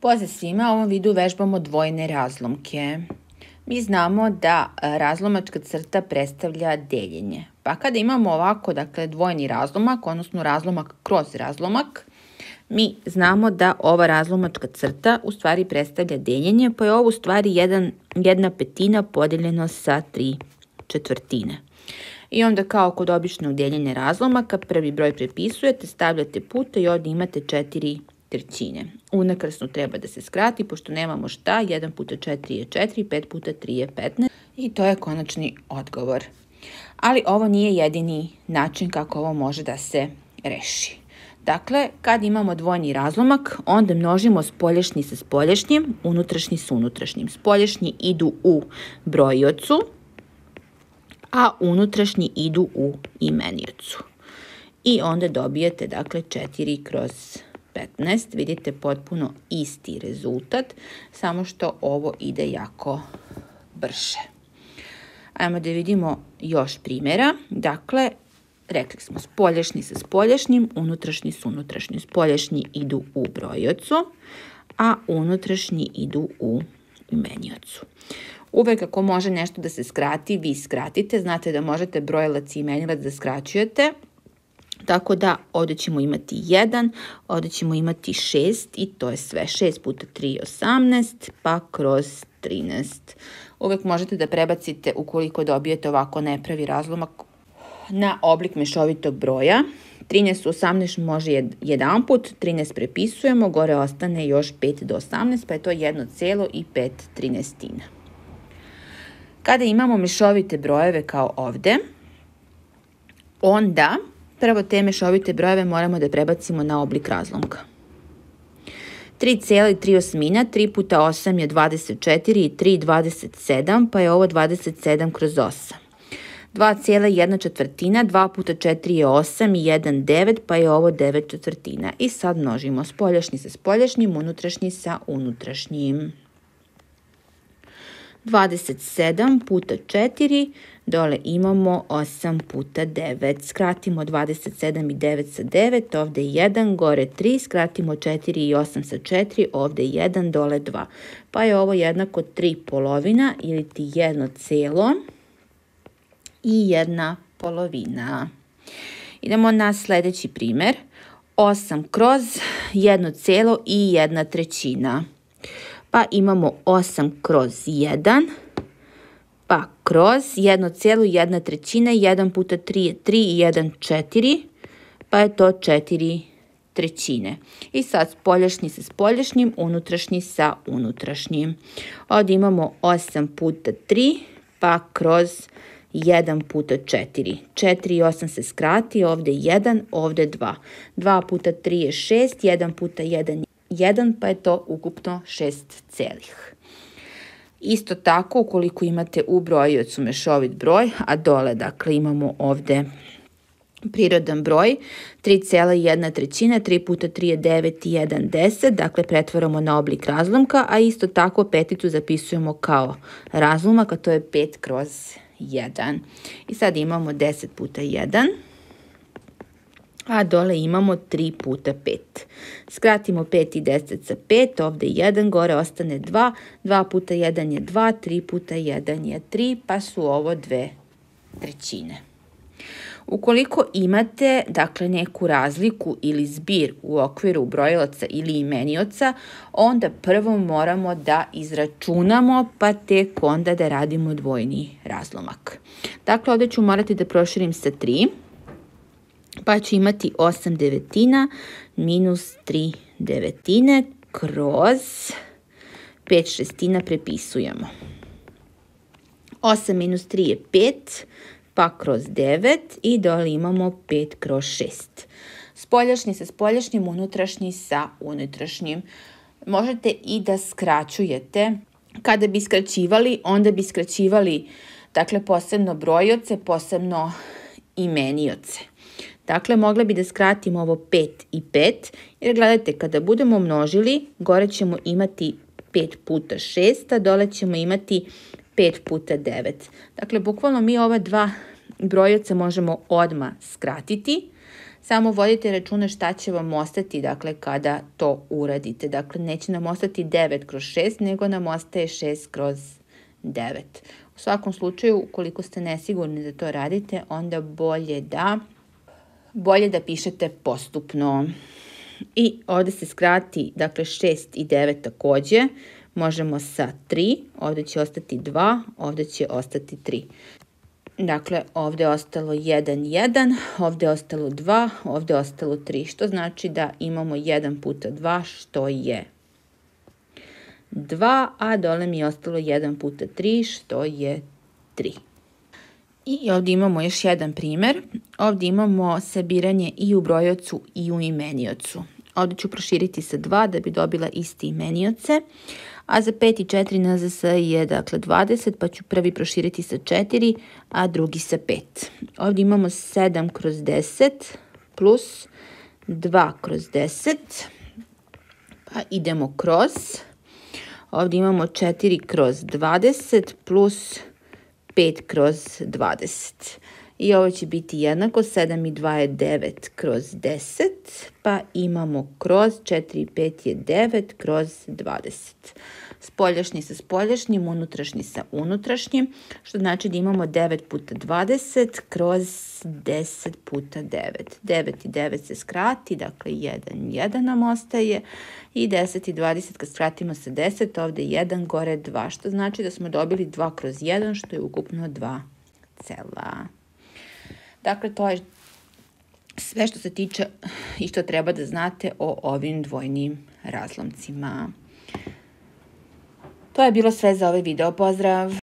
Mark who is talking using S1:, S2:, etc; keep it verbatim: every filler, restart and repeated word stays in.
S1: Pozdrav svima, u ovom videu vežbamo dvojne razlomke. Mi znamo da razlomačka crta predstavlja deljenje. Pa kada imamo ovako, dakle, dvojni razlomak, odnosno razlomak kroz razlomak, mi znamo da ova razlomačka crta u stvari predstavlja deljenje, pa je ovo u stvari jedan, jedna petina podeljeno sa tri četvrtine. I onda kao kod običnog deljenja razlomaka, prvi broj prepisujete, stavljate puta i ovdje imate četiri trećine. Unakrsno treba da se skrati, pošto nemamo šta, jedan puta četiri je četiri, pet puta tri je petnaest i to je konačni odgovor. Ali ovo nije jedini način kako ovo može da se reši. Dakle, kad imamo dvojni razlomak, onda množimo spoljašnji sa spoljašnjim, unutrašnji sa unutrašnjim. Spoljašnji idu u brojiocu, a unutrašnji idu u imeniocu. I onda dobijete, dakle, četiri kroz petnaest. Vidite potpuno isti rezultat, samo što ovo ide jako brže. Ajmo da vidimo još primjera. Dakle, rekli smo spoljašnji sa spoljašnjim, unutrašnji sa unutrašnjim. Spoljašnji idu u brojiocu, a unutrašnji idu u imeniocu. Uvek ako može nešto da se skrati, vi skratite. Znate da možete brojilac i imenilac da skraćujete. Tako da ovdje ćemo imati jedan, ovdje ćemo imati šest i to je sve. šest puta tri je osamnaest, pa kroz trinaest. Uvek možete da prebacite, ukoliko dobijete ovako nepravi razlomak, na oblik mešovitog broja. trinaest u osamnaest može jedan put, trinaest prepisujemo, gore ostane još pet do osamnaest, pa je to jedno celo i pet trinaestina. Kada imamo mešovite brojeve kao ovdje, onda prvo te mešovite brojeve moramo da prebacimo na oblik razlomka. tri cela i tri osmina, tri puta osam je dvadeset četiri i tri dvadeset sedam, pa je ovo dvadeset sedam kroz osam. dva cela i jedna četvrtina, dva puta četiri je osam i jedan devet, pa je ovo devet četvrtina. I sad množimo spoljašnji sa spoljašnjim, unutrašnji sa unutrašnjim. dvadeset sedam puta četiri, dole imamo osam puta devet. Skratimo dvadeset sedam i devet sa devet, ovdje je jedan, gore tri, skratimo četiri i osam sa četiri, ovdje je jedan, dole dva. Pa je ovo jednako tri polovina ili ti jedno celo i jedna polovina. Idemo na sljedeći primjer. osam kroz jedno celo i jedna trećina. Pa imamo osam kroz jedan, pa kroz jedno celo i jedna trećina, jedan puta tri je tri i jedan četiri, pa je to četiri trećine. I sad spoljašnji sa spoljašnjim, unutrašnji sa unutrašnjim. Ovdje imamo osam puta tri, pa kroz jedan puta četiri. četiri i osam se skrati, ovdje jedan, ovdje dva. dva puta tri je šest, jedan puta jedan je jedan, pa je to ukupno šest celih. Isto tako, ukoliko imate u brojiocu mešovit broj, a dole, dakle, imamo ovdje prirodan broj, tri cela i jedna trećina, tri puta tri je devet i jedan deset, dakle, pretvaramo na oblik razlomka, a isto tako peticu zapisujemo kao razlomak, a to je pet kroz jedan. I sad imamo deset puta jedan. A dole imamo tri puta pet. Skratimo pet i deset sa pet, ovdje jedan, gore ostane dva, dva puta jedan je dva, tri puta jedan je tri, pa su ovo dve trećine. Ukoliko imate, dakle, neku razliku ili zbir u okviru brojilaca ili imenioca, onda prvo moramo da izračunamo, pa tek onda da radimo dvojni razlomak. Dakle, ovdje ću morati da proširim sa tri. Pa ću imati osam devetina minus tri devetine kroz pet šestina prepisujemo. osam minus tri je pet, pa kroz devet i dole imamo pet kroz šest. Spoljašnji sa spoljašnjim, unutrašnji sa unutrašnjim. Možete i da skraćujete. Kada bi skraćivali, onda bi skraćivali, dakle, posebno brojioce, posebno imenioce. Dakle, mogla bi da skratimo ovo pet i pet, jer gledajte, kada budemo množili, gore ćemo imati pet puta šest, a dole ćemo imati pet puta devet. Dakle, bukvalno mi ova dva brojioca možemo odmah skratiti. Samo vodite računa šta će vam ostati, dakle, kada to uradite. Dakle, neće nam ostati devet kroz šest, nego nam ostaje šest kroz devet. U svakom slučaju, ukoliko ste nesigurni da to radite, onda bolje da, bolje da pišete postupno. I ovde se skrati, dakle, šest i devet takođe. Možemo sa tri, ovde će ostati dva, ovde će ostati tri. Dakle, ovde je ostalo jedan, jedan, ovde je ostalo dva, ovde je ostalo tri, što znači da imamo jedan puta dva, što je dva, a dole mi je ostalo jedan puta tri, što je tri. I ovde imamo još jedan primer. Ovde imamo sabiranje i u brojiocu i u imeniocu. Ovde ću proširiti sa dva da bi dobila iste imenioce, a za pet i četiri N Z S je dakle dvadeset, pa ću prvi proširiti sa četiri, a drugi sa pet. Ovde imamo sedam kroz deset plus dva kroz deset, pa idemo kroz. Ovde imamo četiri kroz dvadeset plus pet kroz dvadeset. I ovo će biti jednako, sedam i dva je devet kroz deset, pa imamo kroz četiri i pet je devet kroz dvadeset. Spoljašnji sa spoljašnjim, unutrašnji sa unutrašnjim, što znači da imamo devet puta dvadeset kroz deset puta devet. devet i devet se skrati, dakle jedan, jedan nam ostaje i deset i dvadeset kad skratimo sa deset, ovde je jedan, gore dva, što znači da smo dobili dva kroz jedan, što je ukupno dva cela. Dakle, to je sve što se tiče i što treba da znate o ovim dvojnim razlomcima. To je bilo sve za ovaj video. Pozdrav!